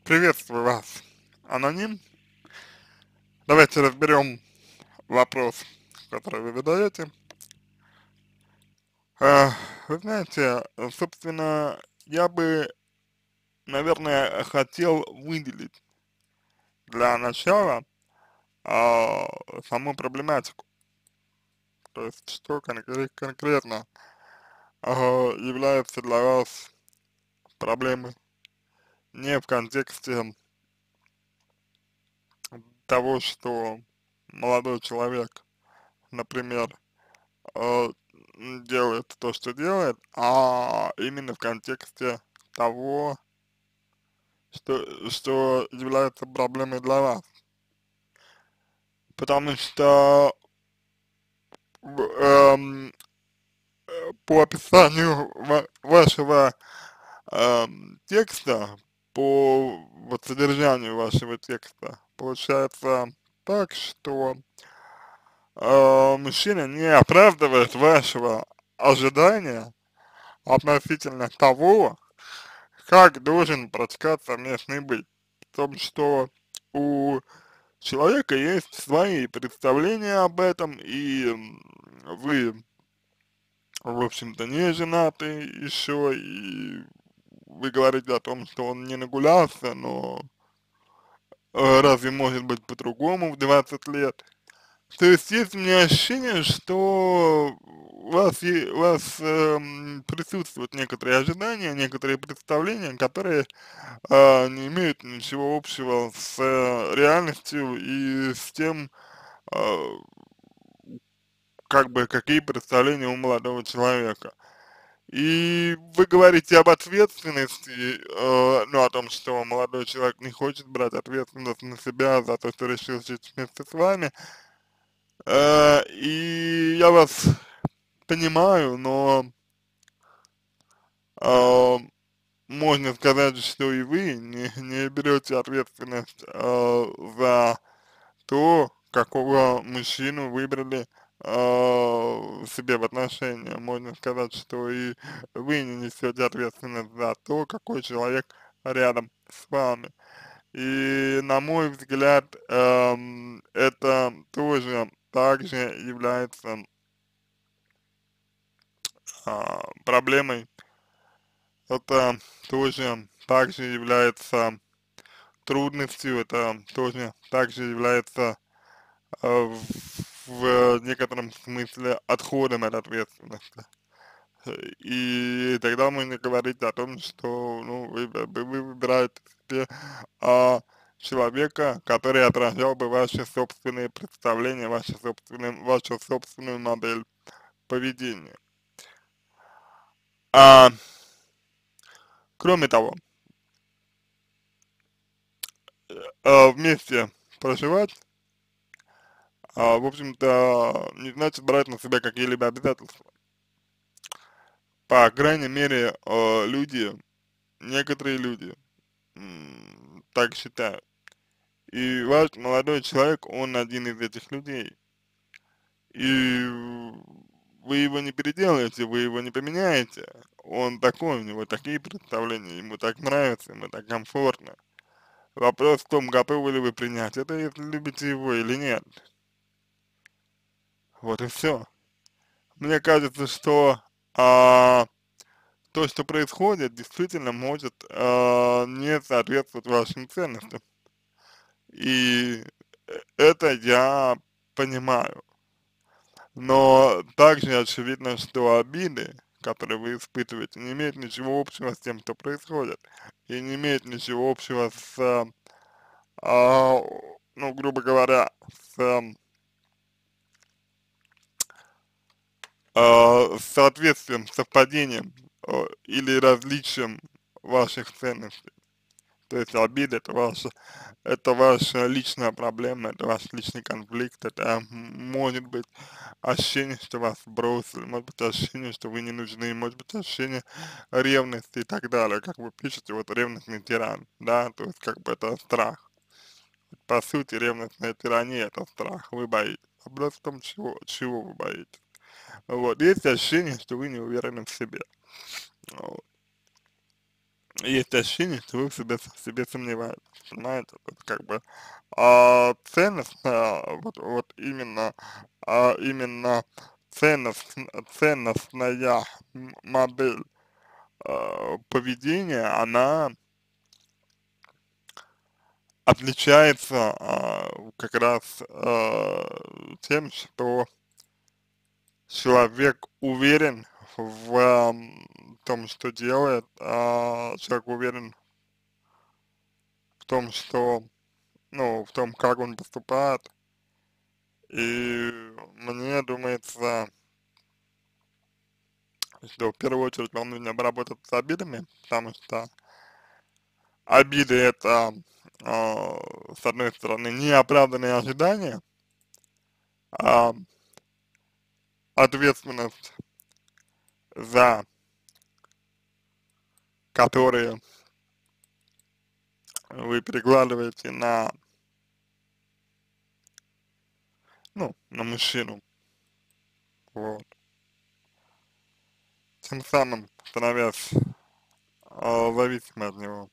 Приветствую вас, аноним. Давайте разберем вопрос, который вы задаете. Э, Вы знаете, собственно, я бы, наверное, хотел выделить для начала а, саму проблематику, то есть что конкретно является для вас проблемой, не в контексте того, что молодой человек, например, э, делает то, что делает, а именно в контексте того, что является проблемой для вас. Потому что эм, по описанию вашего текста, по вот содержанию вашего текста, получается так, что мужчина не оправдывает вашего ожидания относительно того, как должен протекать совместный быт. В том, что у человека есть свои представления об этом, и вы, в общем-то, не женаты еще, и вы говорите о том, что он не нагулялся, но разве может быть по-другому в 20 лет? То есть у меня ощущение, что у вас присутствуют некоторые ожидания, некоторые представления, которые не имеют ничего общего с реальностью и с тем, а, как бы, какие представления у молодого человека. И вы говорите об ответственности, ну, о том, что молодой человек не хочет брать ответственность на себя за то, что решил жить вместе с вами. И я вас понимаю, но а, можно сказать, что и вы не берете ответственность за то, какого мужчину выбрали себе в отношения. Можно сказать, что и вы не несете ответственность за то, какой человек рядом с вами. И на мой взгляд, это тоже также является проблемой, это тоже также является трудностью, это тоже также является в некотором смысле отходом от ответственности. И тогда можно говорить о том, что ну, вы выбираете себе а, человека, который отражал бы ваши собственные представления, вашу собственную модель поведения. А, Кроме того, вместе проживать, в общем-то, не значит брать на себя какие-либо обязательства. По крайней мере, некоторые люди так считают. И ваш молодой человек, он один из этих людей. И вы его не переделаете, вы его не поменяете. Он такой, у него такие представления, ему так нравится, ему так комфортно. Вопрос в том, готовы ли вы принять это, если любите его или нет. Вот и все. Мне кажется, что то, что происходит, действительно может не соответствовать вашим ценностям. И это я понимаю. Но также очевидно, что обиды, которые вы испытываете, не имеют ничего общего с тем, что происходит. И не имеют ничего общего с, а, ну, грубо говоря, с соответствием, совпадением или различием ваших ценностей. То есть обида это ваша личная проблема, это ваш личный конфликт, это может быть ощущение, что вас бросили, может быть ощущение, что вы не нужны, может быть ощущение ревности и так далее, как вы пишете, вот ревностный тиран, да, то есть как бы это страх. По сути, ревностная тирания это страх, вы боитесь. Вопрос в том, чего вы боитесь. Вот, есть ощущение, что вы не уверены в себе. Вот. есть ощущение, что вы в себе сомневаетесь, понимаете? Вот как бы вот именно, именно ценностная модель поведения, она отличается как раз тем, что человек уверен в том, что делает, человек уверен в том, что, ну, в том, как он поступает, и мне думается, что в первую очередь вам нужно работать с обидами, потому что обиды это, с одной стороны, неоправданные ожидания, а ответственность за которые вы перекладываете на, ну, на мужчину, вот, тем самым становясь зависимым от него.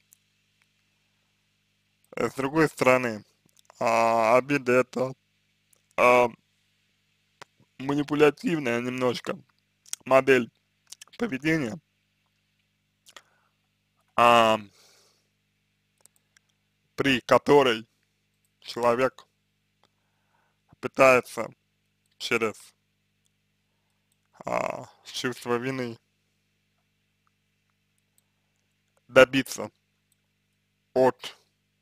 С другой стороны, обида это а, манипулятивная немножко модель поведения, а, при которой человек пытается через чувство вины добиться от,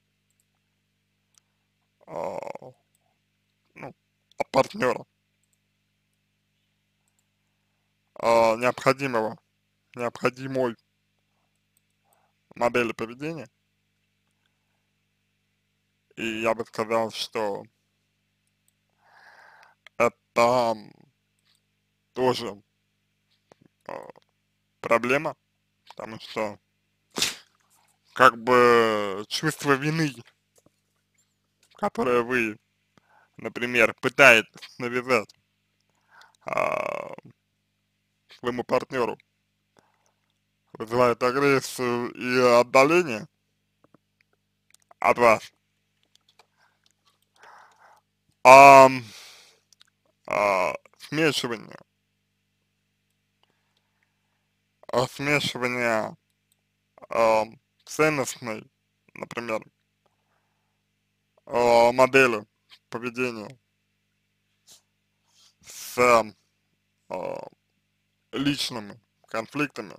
а, ну, от партнера необходимой модели поведения. И я бы сказал, что это тоже а, проблема, потому что как бы чувство вины, которое вы, например, пытаетесь навязать а, своему партнеру, вызывает агрессию и отдаление от вас. А, смешивание, смешивание а, ценностной, например, модели поведения с а, личными конфликтами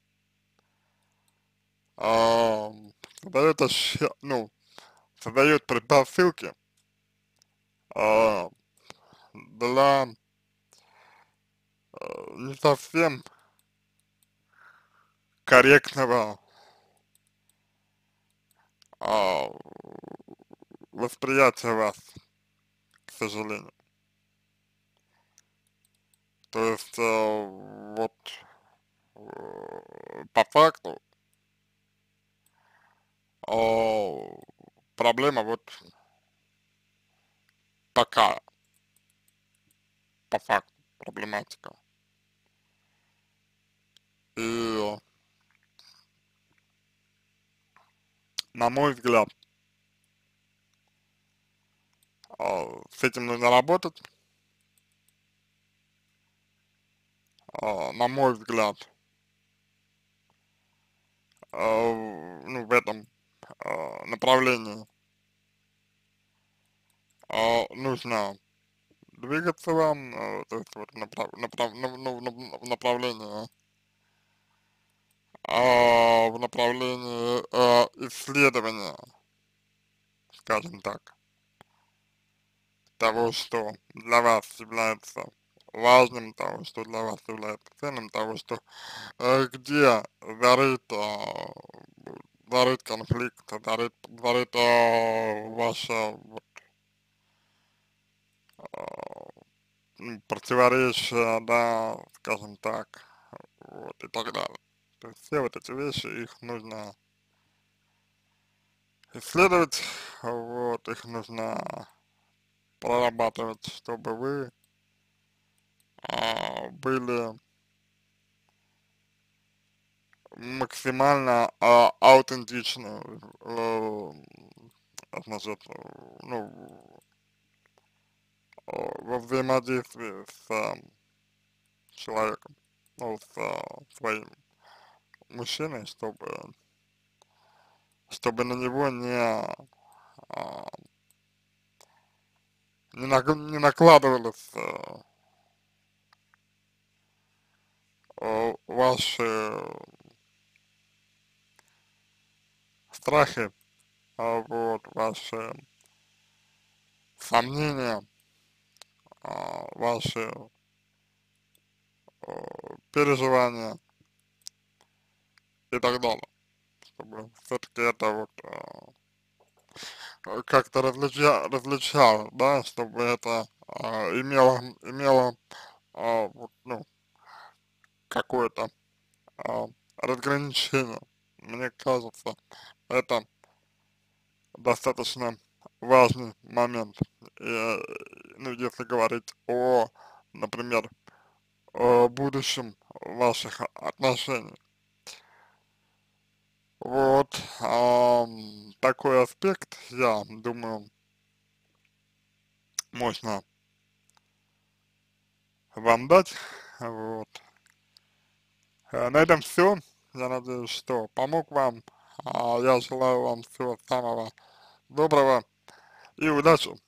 а, создает, ну, создает предпосылки а, для не совсем корректного а, восприятия вас, к сожалению. То есть вот по факту а, проблема вот такая, по факту проблематика. И на мой взгляд, с этим нужно работать. На мой взгляд, ну, в этом направлении нужно двигаться вам, то есть вот в направлении, в направлении исследования, скажем так, того, что для вас является важным, того, что для вас является ценным, того, что где зарыт, зарыт конфликт, зарыт ваша вот, противоречия, да, скажем так, вот, и так далее. То есть все вот эти вещи, их нужно исследовать, вот, их нужно прорабатывать, чтобы вы были максимально аутентичную, значит, ну, во взаимодействии с человеком, ну, с своим мужчиной, чтобы на него а, не накладывались ваши страхи, вот, ваши сомнения, ваши переживания и так далее, чтобы все-таки это вот как-то различал, да, чтобы это имело вот, ну, какое-то разграничение. Мне кажется, это достаточно важный момент. И, ну, если говорить о, например, о будущем ваших отношений. Вот, такой аспект, я думаю, можно вам дать. Вот. На этом все. Я надеюсь, что помог вам. Я желаю вам всего самого доброго и удачи.